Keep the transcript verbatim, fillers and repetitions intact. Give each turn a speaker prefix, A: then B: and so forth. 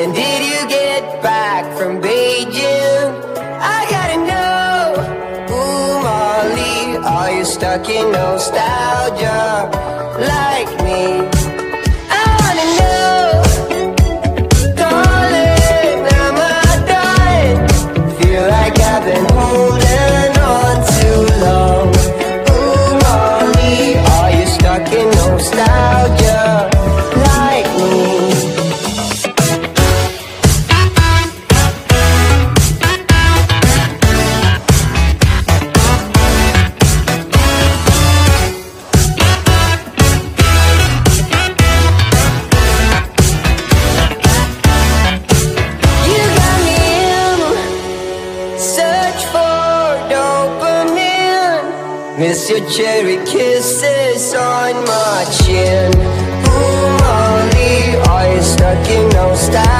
A: When did you get back from Beijing? I gotta know. Ooh, Molly, are you stuck in nostalgia like me? I wanna know. Darling, am I done? Feel like I've been holding on too long. Ooh, Molly, are you stuck in nostalgia like me? Miss your cherry kisses on my chin. Ooh, Molly, are you stuck in nostalgia?